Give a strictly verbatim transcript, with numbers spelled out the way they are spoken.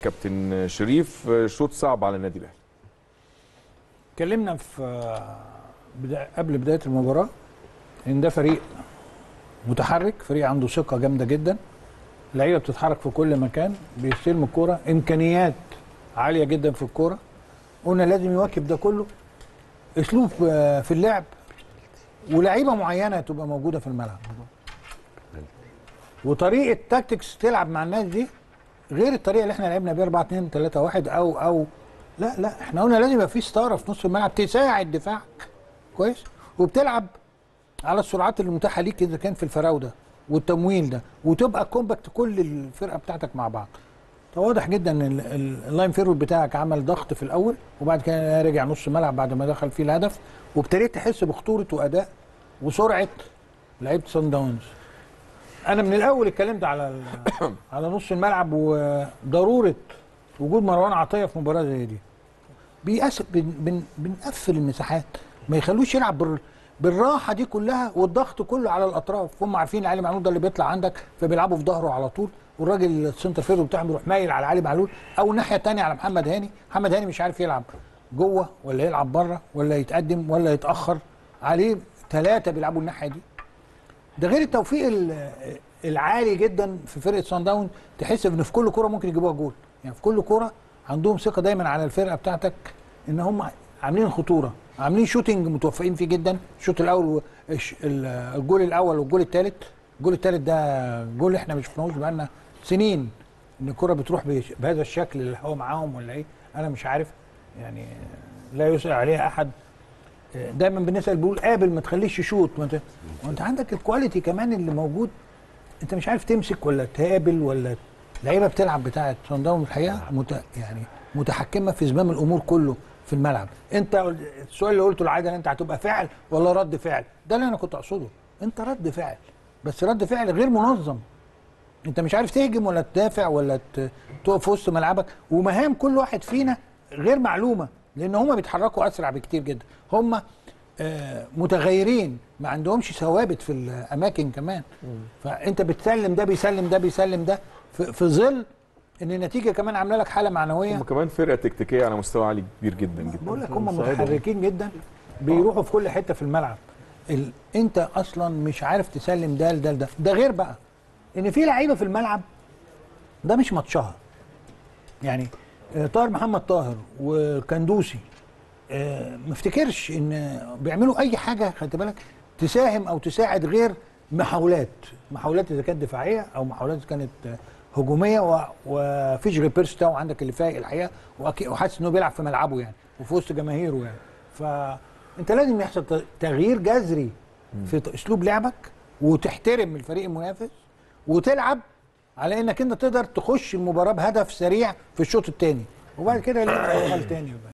كابتن شريف شوط صعب على النادي الاهلي. اتكلمنا في بدا... قبل بدايه المباراه ان ده فريق متحرك، فريق عنده ثقه جامده جدا، اللعيبه بتتحرك في كل مكان، بيستلموا الكوره، امكانيات عاليه جدا في الكوره. قلنا لازم يواكب ده كله اسلوب في اللعب ولاعيبه معينه تبقى موجوده في الملعب، وطريقه تاكتكس تلعب مع الناس دي غير الطريقه اللي احنا لعبنا بيها أربعة اتنين تلاتة واحد او او لا لا احنا قلنا لازم يبقى في ستاره في نص الملعب تساعد دفاعك كويس، وبتلعب على السرعات المتاحه ليك اذا كان في الفراوده والتمويل ده، وتبقى كومباكت كل الفرقه بتاعتك مع بعض. فواضح جدا ان اللاين فيرود بتاعك عمل ضغط في الاول، وبعد كده رجع نص ملعب بعد ما دخل فيه الهدف، وابتديت تحس بخطوره واداء وسرعه لعيبه صن داونز. انا من الاول اتكلمت على على نص الملعب وضروره وجود مروان عطيه في مباراه زي دي. بيقاس بن بن بنقفل المساحات، ما يخلوش يلعب بال بالراحه دي كلها والضغط كله على الاطراف. هم عارفين علي معلول ده اللي بيطلع عندك، فبيلعبوا في ظهره على طول، والراجل السنتر فيرو بتاعهم بيروح مايل على علي معلول، او الناحيه الثانيه على محمد هاني. محمد هاني مش عارف يلعب جوه ولا يلعب بره ولا يتقدم ولا يتاخر عليه، ثلاثه بيلعبوا الناحيه دي. ده غير التوفيق العالي جدا في فرقه صن داون، تحس ان في كل كوره ممكن يجيبوها جول، يعني في كل كوره عندهم ثقه دايما على الفرقه بتاعتك ان هم عاملين خطوره، عاملين شوتنج متوفقين فيه جدا. الشوط الاول الجول الاول والجول الثالث، الجول الثالث ده جول احنا ما شفناهوش بقالنا سنين، ان الكره بتروح بهذا الشكل اللي هو معاهم ولا ايه، انا مش عارف يعني، لا يسأل عليها احد. دايما بنسال بنقول قابل ما تخليش يشوط، وانت وانت عندك الكواليتي كمان اللي موجود، انت مش عارف تمسك ولا تقابل ولا. اللعيبه بتلعب بتاعه صن داون الحقيقه مت... يعني متحكمه في زمام الامور كله في الملعب. انت السؤال اللي قلته العاده انت هتبقى فعل ولا رد فعل، ده اللي انا كنت اقصده. انت رد فعل، بس رد فعل غير منظم، انت مش عارف تهجم ولا تدافع ولا تقف في وسط ملعبك، ومهام كل واحد فينا غير معلومه، لان هم بيتحركوا اسرع بكتير جدا، هم آه متغيرين، ما عندهمش ثوابت في الاماكن كمان. فانت بتسلم ده بيسلم ده بيسلم ده في, في ظل ان النتيجه كمان عامله لك حاله معنويه. هم كمان فرقه تكتيكيه على مستوى عالي كبير جدا جدا. بقول لك هم متحركين جدا، بيروحوا في كل حته في الملعب. ال... انت اصلا مش عارف تسلم ده لده لده. ده غير بقى ان في لعيبه في الملعب ده مش ماتشها، يعني طاهر محمد طاهر وكندوسي آه ما افتكرش ان بيعملوا اي حاجه خدت بالك تساهم او تساعد غير محاولات محاولات اذا كانت دفاعيه او محاولات اذا كانت هجوميه، ومفيش غير بيرس تاو عندك اللي فايق الحقيقه، وحاسس انه بيلعب في ملعبه يعني وفي وسط جماهيره يعني. فانت لازم يحصل تغيير جذري في اسلوب لعبك، وتحترم الفريق المنافس، وتلعب على انك انت تقدر تخش المباراه بهدف سريع في الشوط الثاني، وبعد كده ليه تاني.